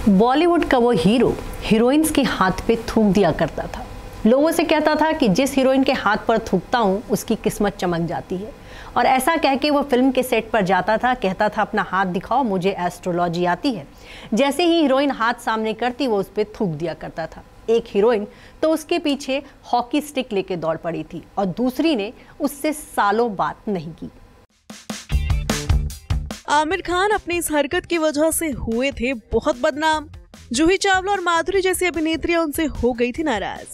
बॉलीवुड का वो hero heroines के हाथ पे थूक दिया करता था। लोगों से कहता था कि जिस हीरोइन के हाथ पर थूकता हूँ उसकी किस्मत चमक जाती है। और ऐसा कह के वो फिल्म के सेट पर जाता था, कहता था अपना हाथ दिखाओ, मुझे एस्ट्रोलॉजी आती है। जैसे ही हीरोइन हाथ सामने करती वो उस पर थूक दिया करता था। एक हीरोइन तो उसके पीछे हॉकी स्टिक लेके दौड़ पड़ी थी और दूसरी ने उससे सालों बात नहीं की। आमिर खान अपनी इस हरकत की वजह से हुए थे बहुत बदनाम। जूही चावला और माधुरी जैसी अभिनेत्रियां उनसे हो गई थी नाराज।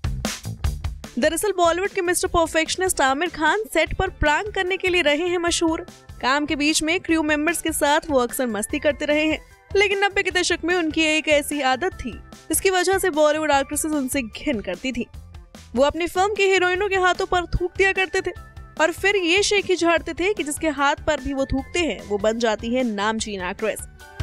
दरअसल बॉलीवुड के Mister perfectionist Aamir Khan set पर प्रैंक करने के लिए रहे हैं मशहूर। काम के बीच में क्रू मेंबर्स के साथ वो अक्सर मस्ती करते रहे हैं, लेकिन 90 के दशक में उनकी एक ऐसी आदत थी जिसकी वजह से बॉलीवुड एक्ट्रेसेस उनसे घिन करती थी। वो अपनी फिल्म की हीरोइनों के हाथों पर थूक दिया करते थे और फिर ये शेखी झाड़ते थे कि जिसके हाथ पर भी वो थूकते हैं वो बन जाती है नामचीन एक्ट्रेस।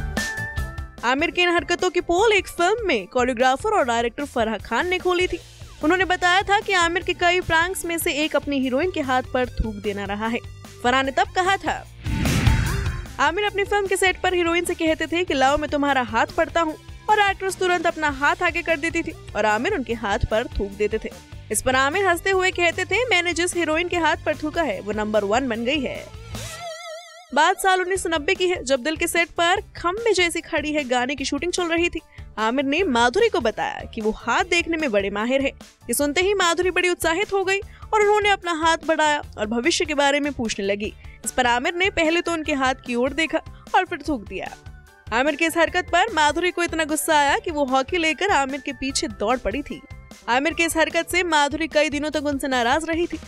आमिर की इन हरकतों की पोल एक फिल्म में कोरियोग्राफर और डायरेक्टर फराह खान ने खोली थी। उन्होंने बताया था कि आमिर के कई प्रैंक्स में से एक अपनी हीरोइन के हाथ पर थूक देना रहा है। फराह ने तब कहा था, आमिर अपनी फिल्म के सेट पर हीरोइन से कहते थे कि लाओ मैं तुम्हारा हाथ पढ़ता हूँ, और एक्ट्रेस तुरंत अपना हाथ आगे कर देती थी और आमिर उनके हाथ पर थूक देते थे। इस पर आमिर हंसते हुए कहते थे, मैंने जिस हीरोइन के हाथ पर थूका है वो नंबर 1 बन गई है। बात साल 1990 की है, जब दिल के सेट पर खम्बे जैसी खड़ी है गाने की शूटिंग चल रही थी। आमिर ने माधुरी को बताया कि वो हाथ देखने में बड़े माहिर है। ये सुनते ही माधुरी बड़ी उत्साहित हो गई और उन्होंने अपना हाथ बढ़ाया और भविष्य के बारे में पूछने लगी। इस पर आमिर ने पहले तो उनके हाथ की ओर देखा और फिर थूक दिया। आमिर की इस हरकत पर माधुरी को इतना गुस्सा आया कि वो हॉकी लेकर आमिर के पीछे दौड़ पड़ी थी। आमिर की इस हरकत से माधुरी कई दिनों तक उनसे नाराज रही थी।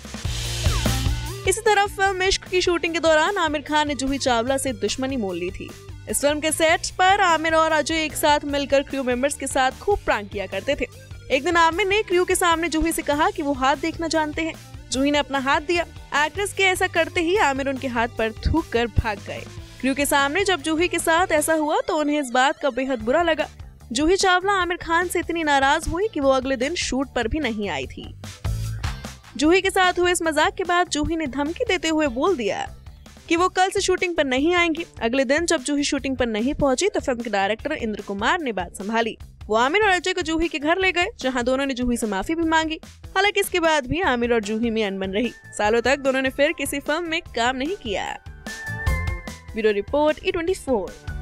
इसी तरह फिल्म इश्क की शूटिंग के दौरान आमिर खान ने जूही चावला से दुश्मनी मोल ली थी। इस फिल्म के सेट पर आमिर और अजय एक साथ मिलकर क्रू मेंबर्स के साथ खूब प्रैंक किया करते थे। एक दिन आमिर ने क्रू के सामने जूही से कहा कि वो हाथ देखना जानते हैं। जूही ने अपना हाथ दिया। एक्ट्रेस के ऐसा करते ही आमिर उनके हाथ पर थूक कर भाग गए। क्रू के सामने जब जूही के साथ ऐसा हुआ तो उन्हें इस बात का बेहद बुरा लगा। जूही चावला आमिर खान से इतनी नाराज हुई कि वो अगले दिन शूट पर भी नहीं आई थी। जूही के साथ हुए इस मजाक के बाद जूही ने धमकी देते हुए बोल दिया कि वो कल से शूटिंग पर नहीं आएंगी। अगले दिन जब जूही शूटिंग पर नहीं पहुंची तो फिल्म के डायरेक्टर इंद्र कुमार ने बात संभाली। वो आमिर और अजय को जूही के घर ले गए, जहां दोनों ने जूही से माफी भी मांगी। हालांकि इसके बाद भी आमिर और जूही में अनबन रही। सालों तक दोनों ने फिर किसी फिल्म में काम नहीं किया। Bureau report E24।